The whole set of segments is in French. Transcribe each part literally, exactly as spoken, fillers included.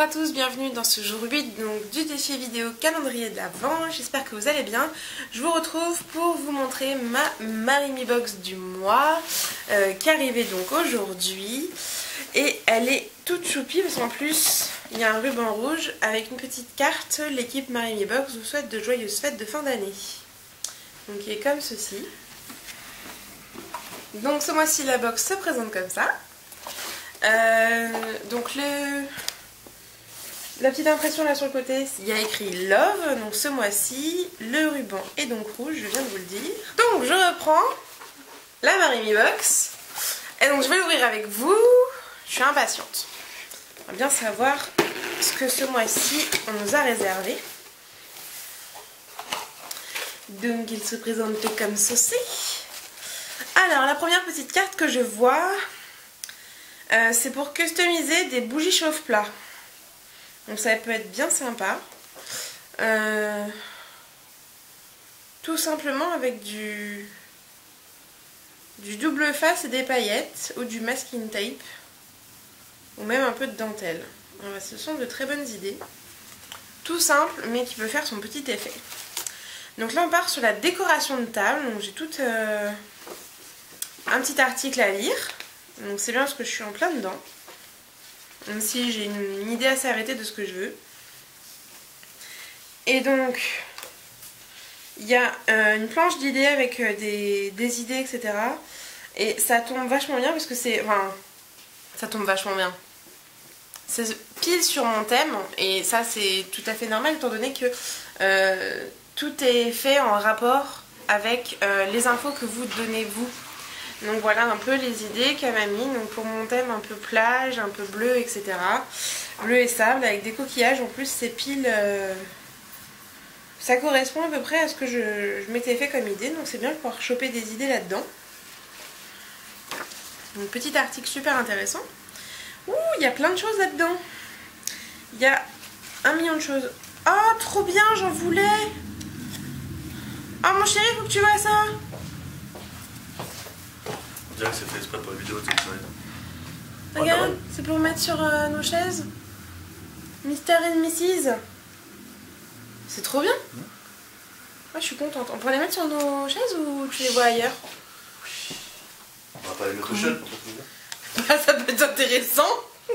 à tous, bienvenue dans ce jour huit donc, du défi vidéo calendrier de l'Avent. J'espère que vous allez bien. Je vous retrouve pour vous montrer ma Marimi Box du mois euh, qui est arrivée donc aujourd'hui. Et elle est toute choupie parce qu'en plus il y a un ruban rouge avec une petite carte. L'équipe Marimi Box vous souhaite de joyeuses fêtes de fin d'année. Donc il est comme ceci. Donc ce mois-ci la box se présente comme ça. Euh, donc le... la petite impression là sur le côté, il y a écrit Love. Donc ce mois-ci le ruban est donc rouge, je viens de vous le dire. Donc je reprends la Marimi Box et donc je vais l'ouvrir avec vous. Je suis impatiente. On va bien savoir ce que ce mois-ci on nous a réservé. Donc il se présente comme ceci. Alors la première petite carte que je vois, Euh, c'est pour customiser des bougies chauffe-plat. Donc ça peut être bien sympa. Euh, tout simplement avec du, du double face et des paillettes ou du masking tape. Ou même un peu de dentelle. Alors, ce sont de très bonnes idées. Tout simple mais qui peut faire son petit effet. Donc là on part sur la décoration de table. Donc j'ai tout euh, un petit article à lire. Donc c'est bien parce que je suis en plein dedans. Même si j'ai une, une idée assez arrêtée de ce que je veux. Et donc, il y a euh, une planche d'idées avec euh, des, des idées, et cetera. Et ça tombe vachement bien parce que c'est... Enfin, ça tombe vachement bien. C'est pile sur mon thème. Et ça c'est tout à fait normal étant donné que euh, tout est fait en rapport avec euh, les infos que vous donnez vous. Donc voilà un peu les idées qu'elle m'a mis. Donc pour mon thème un peu plage, un peu bleu, et cetera. Bleu et sable avec des coquillages. En plus c'est pile... Euh... Ça correspond à peu près à ce que je, je m'étais fait comme idée. Donc c'est bien de pouvoir choper des idées là-dedans. Donc petit article super intéressant. Ouh, il y a plein de choses là-dedans. Il y a un million de choses. Oh, trop bien, j'en voulais. Oh mon chéri, faut que tu vois ça. On dirait que c'est fait exprès pour la vidéo, tu sais. Regarde, c'est pour mettre sur euh, nos chaises. mister and missus C'est trop bien. Mmh. Ouais, je suis contente. On pourrait les mettre sur nos chaises ou tu les vois ailleurs? On va pas les mettre au chaises pour te dire. Ça peut être intéressant.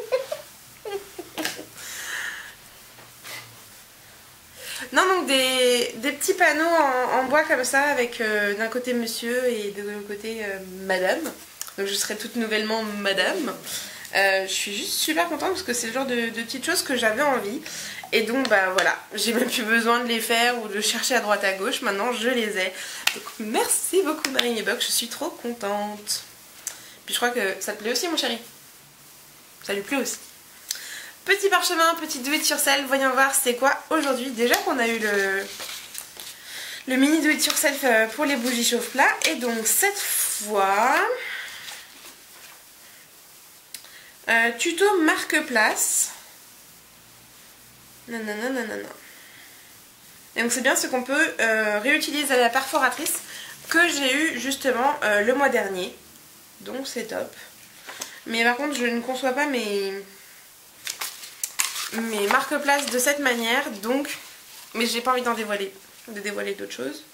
Non, donc des, des petits panneaux en, en bois comme ça avec euh, d'un côté monsieur et de l'autre côté euh, madame. Donc je serai toute nouvellement madame. Euh, je suis juste super contente parce que c'est le genre de, de petites choses que j'avais envie. Et donc bah voilà, j'ai même plus besoin de les faire ou de chercher à droite à gauche. Maintenant je les ai. Donc merci beaucoup Marimi Box, je suis trop contente. Puis je crois que ça te plaît aussi mon chéri. Ça lui plaît aussi. Petit parchemin, petit do it yourself, voyons voir c'est quoi aujourd'hui. Déjà qu'on a eu le, le mini do it yourself pour les bougies chauffe-plat. Et donc cette fois, euh, tuto marque-place. Non, non, non, non, non, non. Et donc c'est bien ce qu'on peut euh, réutiliser à la perforatrice que j'ai eu justement euh, le mois dernier. Donc c'est top. Mais par contre je ne conçois pas mes... mes marque-place de cette manière, donc, mais j'ai pas envie d'en dévoiler, de dévoiler d'autres choses.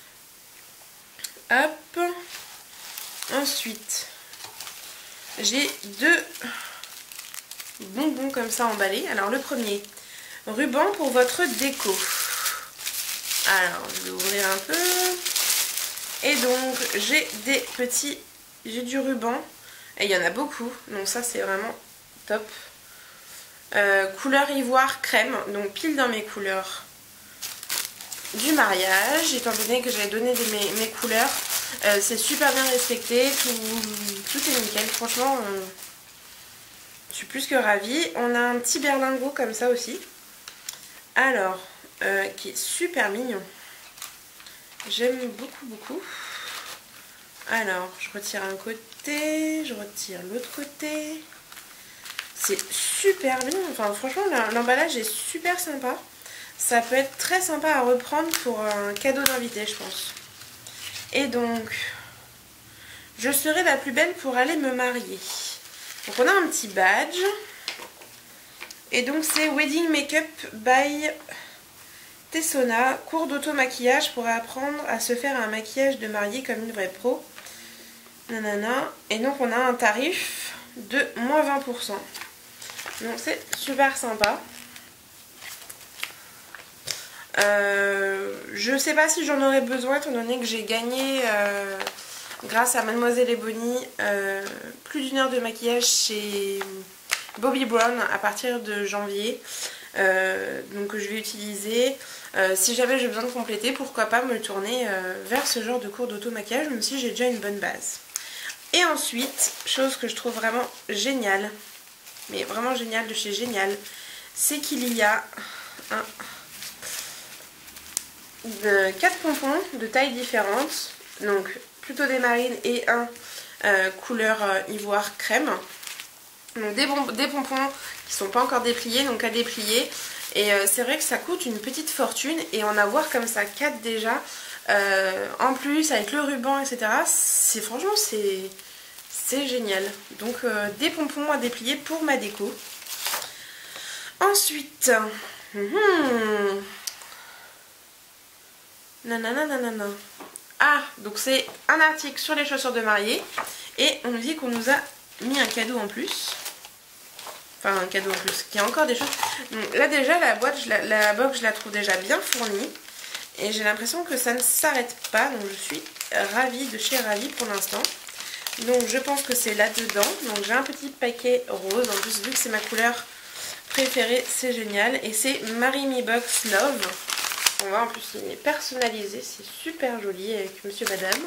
Hop. Ensuite, j'ai deux bonbons comme ça emballés. Alors le premier, ruban pour votre déco. Alors, je vais ouvrir un peu. Et donc, j'ai des petits, j'ai du ruban, et il y en a beaucoup, donc ça c'est vraiment top. Euh, couleur ivoire crème, donc pile dans mes couleurs du mariage, étant donné que j'avais donné de mes, mes couleurs. Euh, c'est super bien respecté, tout, tout est nickel, franchement euh, je suis plus que ravie. On a un petit berlingot comme ça aussi, alors euh, qui est super mignon, j'aime beaucoup beaucoup. Alors je retire un côté, je retire l'autre côté. C'est super bien, enfin franchement l'emballage est super sympa. Ça peut être très sympa à reprendre pour un cadeau d'invité je pense. Et donc, je serai la plus belle pour aller me marier. Donc on a un petit badge. Et donc c'est Wedding Makeup by Tessona, cours d'auto-maquillage pour apprendre à se faire un maquillage de mariée comme une vraie pro. Nanana. Et donc on a un tarif de moins vingt pour cent. Donc c'est super sympa. Euh, je sais pas si j'en aurais besoin étant donné que j'ai gagné euh, grâce à Mademoiselle Ebony euh, plus d'une heure de maquillage chez Bobbi Brown à partir de janvier. Euh, donc je vais utiliser. Euh, si jamais j'ai besoin de compléter, pourquoi pas me tourner euh, vers ce genre de cours d'auto-maquillage, même si j'ai déjà une bonne base. Et ensuite, chose que je trouve vraiment géniale, mais vraiment géniale de chez Génial, c'est qu'il y a un, de, quatre pompons de tailles différentes, donc plutôt des marines et un euh, couleur euh, ivoire crème. Donc des, bon, des pompons qui sont pas encore dépliés, donc à déplier. Et euh, c'est vrai que ça coûte une petite fortune et en avoir comme ça quatre déjà, euh, en plus avec le ruban, et cetera. C'est franchement c'est c'est génial. Donc euh, des pompons à déplier pour ma déco. Ensuite, hum, nanana, nanana. Ah, donc c'est un article sur les chaussures de mariée et on nous dit qu'on nous a mis un cadeau en plus. Enfin un cadeau en plus, qui a encore des choses. Donc là déjà la boîte, je la, la box je la trouve déjà bien fournie. Et j'ai l'impression que ça ne s'arrête pas. Donc je suis ravie de chez Ravie pour l'instant. Donc je pense que c'est là-dedans. Donc j'ai un petit paquet rose. En plus vu que c'est ma couleur préférée, c'est génial. Et c'est Marry Me Box Love. On voit en plus il est personnalisé. C'est super joli avec monsieur madame.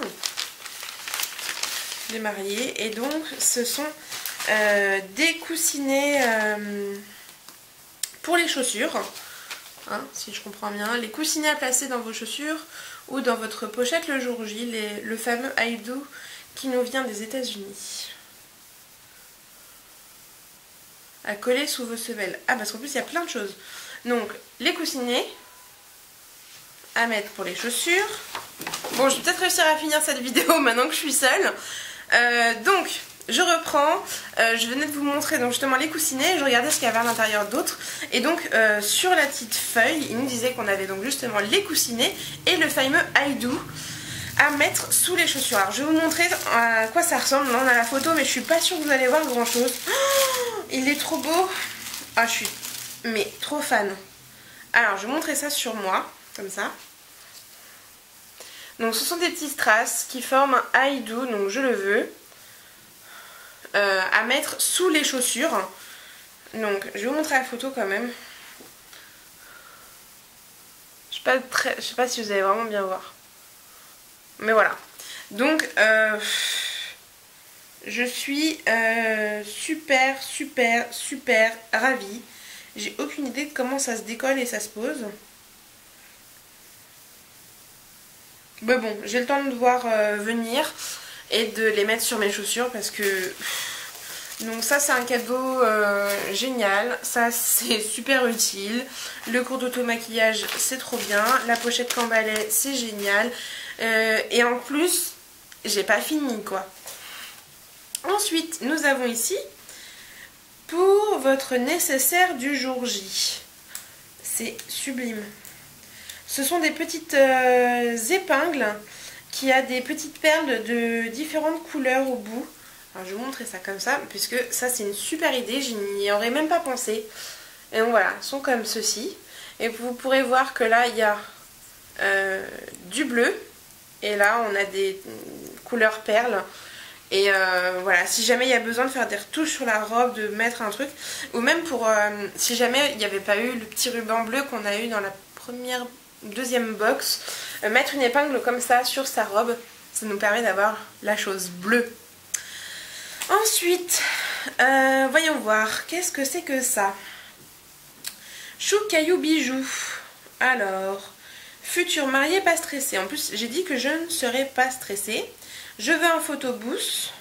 Les mariés. Et donc ce sont... Euh, des coussinets euh, pour les chaussures, hein, si je comprends bien, les coussinets à placer dans vos chaussures ou dans votre pochette le jour J, les, le fameux I Do qui nous vient des États-Unis. À coller sous vos semelles. Ah, parce qu'en plus il y a plein de choses. Donc les coussinets à mettre pour les chaussures. Bon, je vais peut-être réussir à finir cette vidéo maintenant que je suis seule. Euh, donc je reprends, euh, je venais de vous montrer donc justement les coussinets, je regardais ce qu'il y avait à l'intérieur d'autres. Et donc euh, sur la petite feuille, il nous disait qu'on avait donc justement les coussinets et le fameux I Do à mettre sous les chaussures. Alors je vais vous montrer à quoi ça ressemble. Là on a la photo mais je suis pas sûre que vous allez voir grand chose. Oh, il est trop beau. Ah je suis mais trop fan. Alors je vais vous montrer ça sur moi, comme ça. Donc ce sont des petits strass qui forment un I Do, donc je le veux. Euh, à mettre sous les chaussures. Donc je vais vous montrer la photo quand même. Je sais pas, très, je sais pas si vous allez vraiment bien voir. Mais voilà. Donc euh, je suis euh, super super super ravie. J'ai aucune idée de comment ça se décolle et ça se pose. Mais bon, j'ai le temps de voir euh, venir et de les mettre sur mes chaussures parce que... Donc ça c'est un cadeau euh, génial, ça c'est super utile. Le cours d'auto-maquillage c'est trop bien, la pochette cambalais c'est génial. Euh, et en plus, j'ai pas fini quoi. Ensuite, nous avons ici, pour votre nécessaire du jour J. C'est sublime. Ce sont des petites euh, épingles qui a des petites perles de différentes couleurs au bout. Alors je vais vous montrer ça comme ça, puisque ça c'est une super idée, je n'y aurais même pas pensé. Et donc voilà, elles sont comme ceci. Et vous pourrez voir que là il y a euh, du bleu. Et là on a des couleurs perles. Et euh, voilà, si jamais il y a besoin de faire des retouches sur la robe, de mettre un truc. Ou même pour, euh, si jamais il n'y avait pas eu le petit ruban bleu qu'on a eu dans la première... deuxième box, euh, mettre une épingle comme ça sur sa robe, ça nous permet d'avoir la chose bleue. Ensuite, euh, voyons voir, qu'est-ce que c'est que ça? Chou caillou bijou. Alors, futur marié pas stressé. En plus, j'ai dit que je ne serais pas stressée. Je veux un photobooth.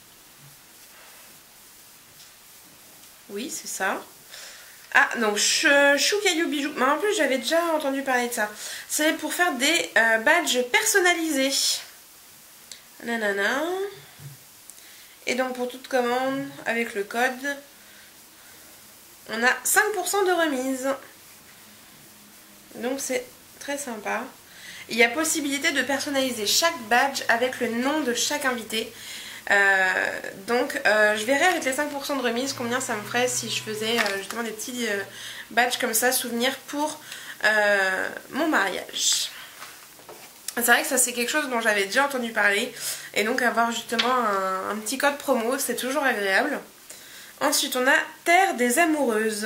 Oui, c'est ça. Ah, donc chou caillou bijou. Mais en plus, j'avais déjà entendu parler de ça. C'est pour faire des euh, badges personnalisés. Nanana. Et donc, pour toute commande, avec le code, on a cinq pour cent de remise. Donc c'est très sympa. Il y a possibilité de personnaliser chaque badge avec le nom de chaque invité. Euh, donc euh, je verrai avec les cinq pour cent de remise combien ça me ferait si je faisais euh, justement des petits euh, badges comme ça, souvenirs pour euh, mon mariage. C'est vrai que ça c'est quelque chose dont j'avais déjà entendu parler. Et donc avoir justement un, un petit code promo, c'est toujours agréable. Ensuite on a Terre des Amoureuses.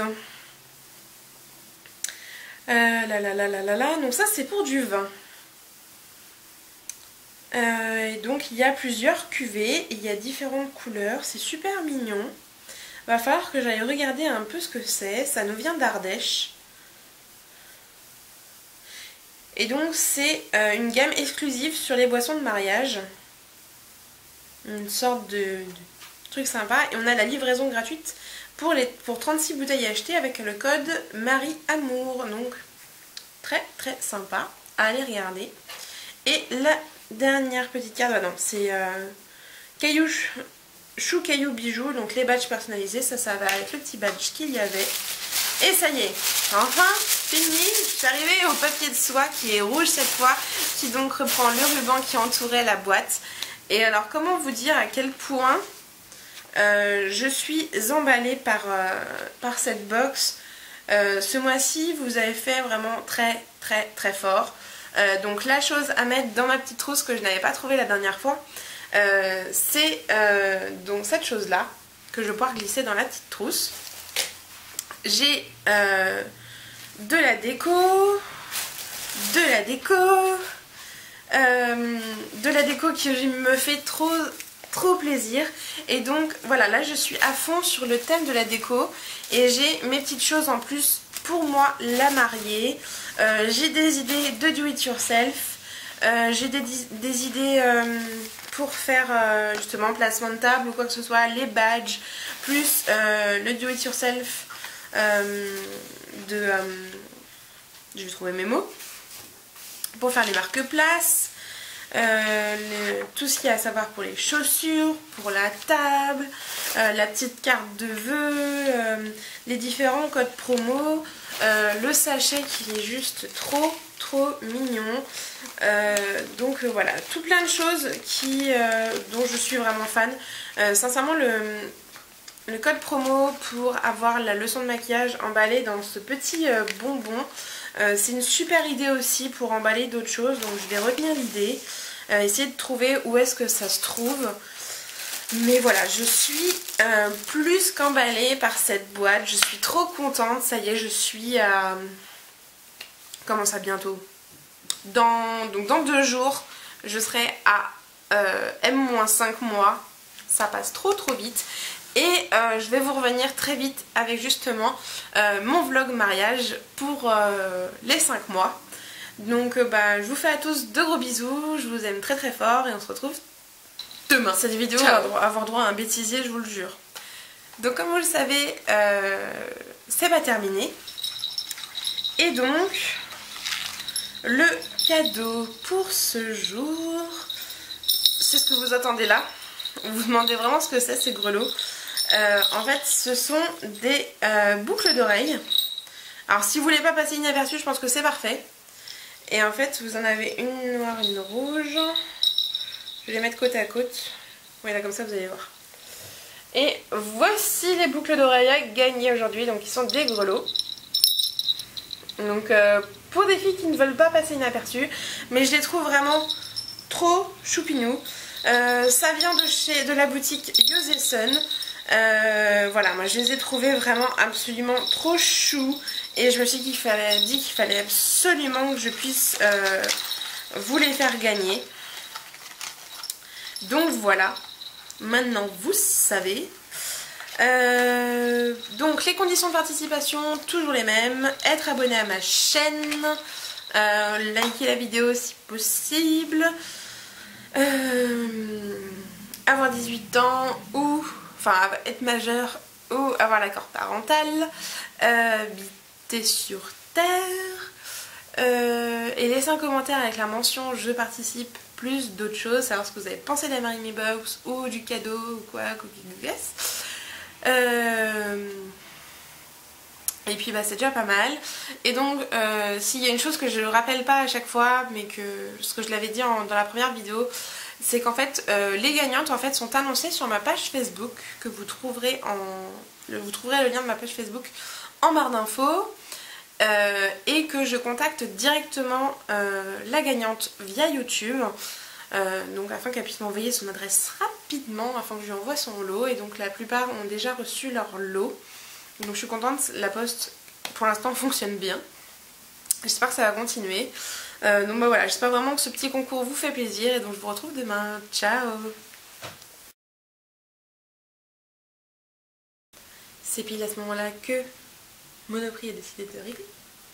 Euh, là, là, là, là, là, là. Donc ça c'est pour du vin. Euh, et donc il y a plusieurs cuvées, il y a différentes couleurs, c'est super mignon. Va falloir que j'aille regarder un peu ce que c'est, ça nous vient d'Ardèche. Et donc c'est euh, une gamme exclusive sur les boissons de mariage. Une sorte de, de truc sympa. Et on a la livraison gratuite pour, les, pour trente-six bouteilles achetées avec le code Marie Amour. Donc très très sympa à aller regarder. Et la dernière petite carte, ah non, c'est euh, caillou, chou caillou bijoux, donc les badges personnalisés, ça ça va avec le petit badge qu'il y avait. Et ça y est, enfin fini, je suis arrivée au papier de soie qui est rouge cette fois, qui donc reprend le ruban qui entourait la boîte. Et alors comment vous dire à quel point euh, je suis emballée par, euh, par cette box. Euh, ce mois-ci vous avez fait vraiment très très très fort. Euh, donc la chose à mettre dans ma petite trousse que je n'avais pas trouvée la dernière fois, euh, c'est euh, donc cette chose là que je vais pouvoir glisser dans la petite trousse. J'ai euh, de la déco, de la déco, euh, de la déco qui me fait trop trop plaisir. Et donc voilà, là je suis à fond sur le thème de la déco et j'ai mes petites choses en plus pour moi la mariée. Euh, j'ai des idées de do it yourself, euh, j'ai des, des idées euh, pour faire euh, justement placement de table ou quoi que ce soit, les badges, plus euh, le do it yourself euh, de... Euh, je vais trouver mes mots, pour faire les marque-places, euh, le, tout ce qu'il y a à savoir pour les chaussures, pour la table, euh, la petite carte de vœux, euh, les différents codes promo, euh, le sachet qui est juste trop trop mignon. Euh, donc euh, voilà, tout plein de choses qui, euh, dont je suis vraiment fan. Euh, sincèrement le, le code promo pour avoir la leçon de maquillage emballée dans ce petit euh, bonbon, euh, c'est une super idée aussi pour emballer d'autres choses, donc je vais retenir l'idée, euh, essayer de trouver où est-ce que ça se trouve. Mais voilà, je suis euh, plus qu'emballée par cette boîte, je suis trop contente, ça y est, je suis à... Comment ça bientôt dans, donc dans deux jours, je serai à euh, M cinq mois, ça passe trop trop vite. Et euh, je vais vous revenir très vite avec justement euh, mon vlog mariage pour euh, les cinq mois. Donc euh, bah, je vous fais à tous de gros bisous, je vous aime très très fort et on se retrouve demain. Cette vidéo Ciao. va avoir droit à un bêtisier, je vous le jure. Donc comme vous le savez, euh, c'est pas terminé. Et donc, le cadeau pour ce jour, c'est ce que vous attendez là. Vous vous demandez vraiment ce que c'est, ces grelots. Euh, en fait, ce sont des euh, boucles d'oreilles. Alors si vous voulez pas passer inaperçu, je pense que c'est parfait. Et en fait, vous en avez une noire, une rouge. Je vais les mettre côte à côte. Oui, là, comme ça, vous allez voir. Et voici les boucles d'oreilles gagnées aujourd'hui. Donc, ils sont des grelots. Donc, euh, pour des filles qui ne veulent pas passer inaperçu. Mais je les trouve vraiment trop choupinous. Euh, ça vient de chez de la boutique Yoseson. Euh, voilà, moi je les ai trouvés vraiment absolument trop choux et je me suis dit qu'il fallait, dit qu'il fallait absolument que je puisse euh, vous les faire gagner. Donc voilà, maintenant vous savez. Euh, donc les conditions de participation, toujours les mêmes. Être abonné à ma chaîne, euh, liker la vidéo si possible, euh, avoir dix-huit ans ou... Enfin, être majeur ou avoir l'accord parental, euh, habiter sur Terre, euh, et laisser un commentaire avec la mention je participe plus d'autres choses, savoir ce que vous avez pensé de la Marry Me Box ou du cadeau ou quoi, cookie guess. Euh, Et puis bah c'est déjà pas mal. Et donc euh, s'il y a une chose que je rappelle pas à chaque fois, mais que ce que je l'avais dit en, dans la première vidéo, c'est qu'en fait euh, les gagnantes en fait sont annoncées sur ma page Facebook, que vous trouverez en vous trouverez le lien de ma page Facebook en barre d'infos, euh, et que je contacte directement euh, la gagnante via YouTube, euh, donc afin qu'elle puisse m'envoyer son adresse rapidement, afin que je lui envoie son lot. Et donc la plupart ont déjà reçu leur lot. Donc je suis contente, la poste pour l'instant fonctionne bien. J'espère que ça va continuer. Euh, donc bah voilà, j'espère vraiment que ce petit concours vous fait plaisir et donc je vous retrouve demain. Ciao. C'est pile à ce moment-là que Monoprix a décidé de régler.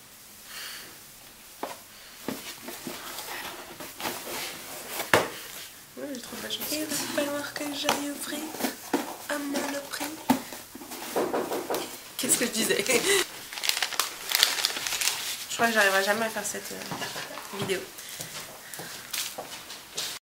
Ouais, j'ai trop de la chance. Il va falloir que j'aille ouvrir à Monoprix. Qu'est-ce que je disais? Je crois que j'arriverai jamais à faire cette euh, vidéo.